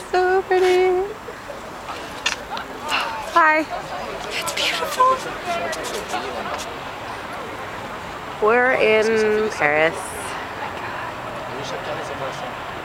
So pretty. Hi. It's beautiful. We're in Paris.